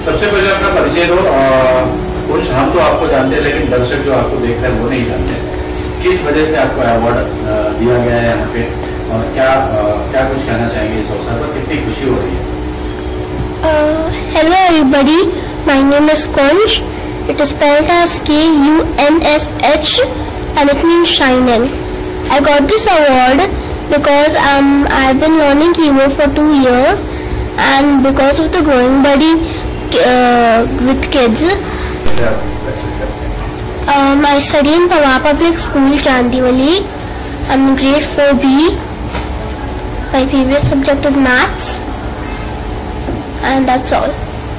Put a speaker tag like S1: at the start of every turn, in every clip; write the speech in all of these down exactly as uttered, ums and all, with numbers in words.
S1: सबसे पहले अपना परिचय दो। कुछ हम तो आपको जानते हैं, लेकिन दर्शक जो आपको देख रहे हैं वो नहीं जानते। किस वजह से आपको अवार्ड दिया गया है यहाँ पे, और क्या आ, क्या कुछ कहना चाहेंगे इस अवसर पर? कितनी खुशी हो रही है?
S2: Hello everybody, my name is Kansh. It is spelled as K U N S H and it means shining. I got this award because um, I've been learning keyboard for two years and because of the growing body uh, with kids. Um, I study in Pawar Public School, Chandivali. I'm in grade four B. My favorite subject is maths and that's all.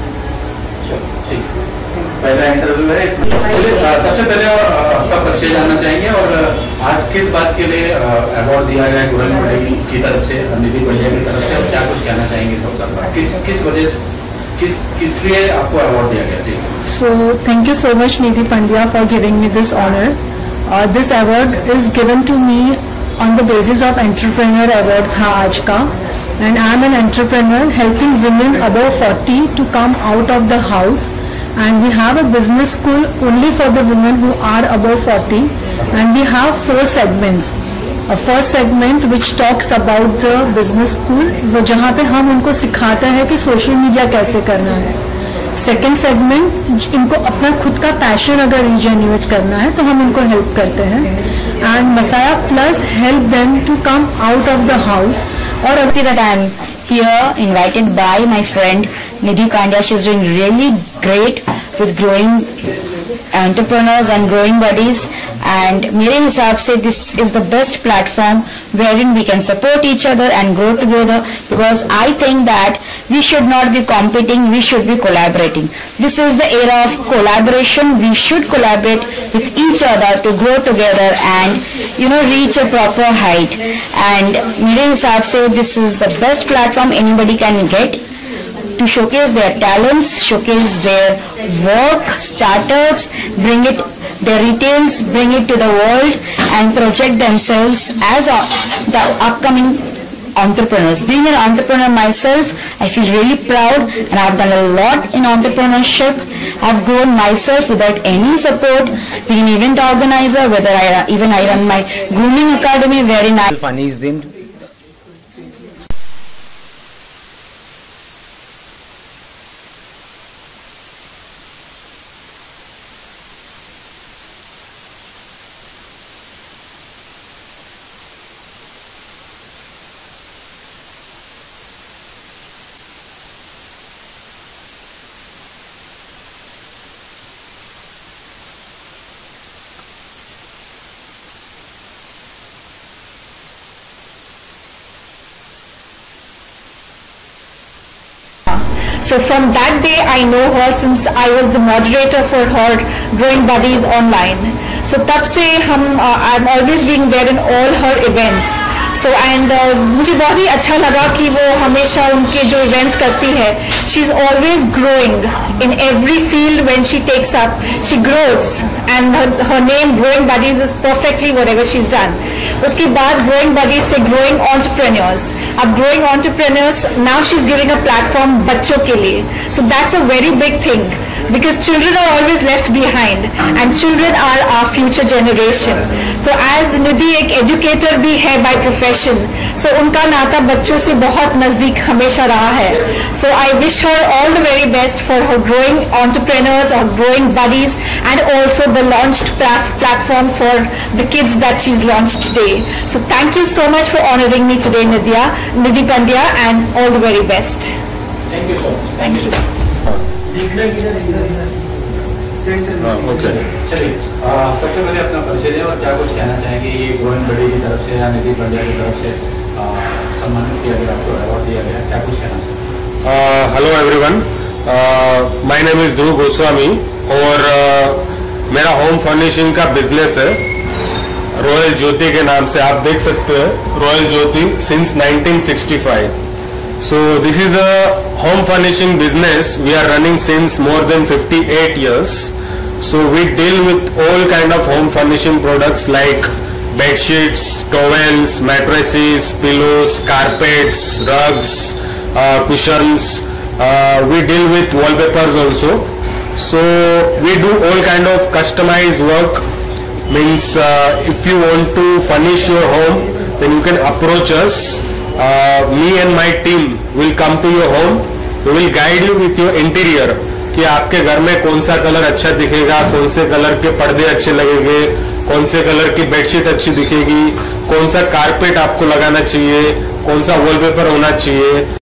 S1: पहला interview है। सबसे पहले आपका परिचय जानना चाहेंगे और आज किस बात के लिए अवार्ड दिया गया है ग्रोइंग बॉडी की तरफ से, निधि पंड्या की तरफ से, और क्या कुछ कहना चाहेंगे इस अवसर पर? किस किस वजह से, किस किस लिए आपको अवार्ड दिया गया? जी,
S3: so thank you so much Nidhi Pandya for giving me this honour. This award is given to me on the basis of entrepreneur award था आज का, and I am an entrepreneur helping women above forty to come out of the house. And we have a business school only for the women who are above forty, and we have four segments. A first segment which talks about the business school, वो जहाँ पे हम उनको सिखाते हैं कि social media कैसे करना है. सेकेंड सेगमेंट, इनको अपना खुद का पैशन अगर रिजेन्युएट करना है तो हम उनको हेल्प करते हैं. एंड मसाया plus help them to come out of the house. और अभी
S4: that I am here invited by my friend Nidhi Pandya. She is doing really great with growing entrepreneurs and growing bodies, and मेरे हिसाब से this is the best platform wherein we can support each other and grow together, because I think that we should not be competing, we should be collaborating. This is the era of collaboration. We should collaborate with each other to grow together and you know reach a proper height. And मेरे हिसाब से this is the best platform anybody can get to showcase their talents, showcase their work, startups, bring it, their retails, bring it to the world and project themselves as the upcoming entrepreneurs. Being an entrepreneur myself, I feel really proud, and I've done a lot in entrepreneurship. I've grown myself without any support, being an event organizer, whether I even I run my grooming academy wherein I
S5: Funnies din.
S3: So from that day I know her since I was the moderator for her Growing Buddies online. So तब से हम uh, I'm always being there in all her events. So and uh, मुझे बहुत ही अच्छा लगा कि वो हमेशा उनके जो events करती है, she's always growing in every field. When she takes up, she grows, and her, her name Growing Buddies is perfectly whatever she's done. उसके बाद Growing Buddies से Growing Entrepreneurs. अब Growing Entrepreneurs, now she's giving a platform बच्चों के लिए. So that's a very big thing, because children are always left behind and children are our future generation. तो as निधि एक educator भी है by profession, so उनका नाता बच्चों से बहुत नज़दीक हमेशा रहा है. So I wish her all the very best for her Growing Entrepreneurs or Growing Buddies, and also the launched platform for the kids that she's launched today. So thank you so much for honoring me today, Nidhya, Nidhi Pandya, and all the very best.
S1: Thank you so much.
S3: Thank you.
S1: Okay, चलिए सबसे पहले अपना परिचय दें और क्या कुछ कहना चाहेंगे ये ग्रोइंग बडी की तरफ से या निधि पंड्या की तरफ से सम्मानित किया गया, आपको अवार्ड दिया गया, क्या कुछ कहना चाहेंगे?
S6: Hello everyone, my name is Dhruv Goswami और uh, मेरा होम फर्निशिंग का बिजनेस है रॉयल ज्योति के नाम से. आप देख सकते हैं Royal Jyoti since nineteen sixty five. So this is a home furnishing business we are running since more than fifty-eight years. So we deal with all kind of home furnishing products like bed sheets, towels, mattresses, pillows, carpets, rugs, uh, cushions, uh, we deal with wallpapers also. So we do all kind of customized work. Means uh, if you want to furnish your home, then you can approach us. Uh, me and my team will come to your home. We will guide you with your interior कि आपके घर में कौन सा colour अच्छा दिखेगा, कौन से कलर के पर्दे अच्छे लगेंगे, कौन से कलर की बेडशीट अच्छी दिखेगी, कौन सा कारपेट आपको लगाना चाहिए, कौन सा वॉलपेपर होना चाहिए.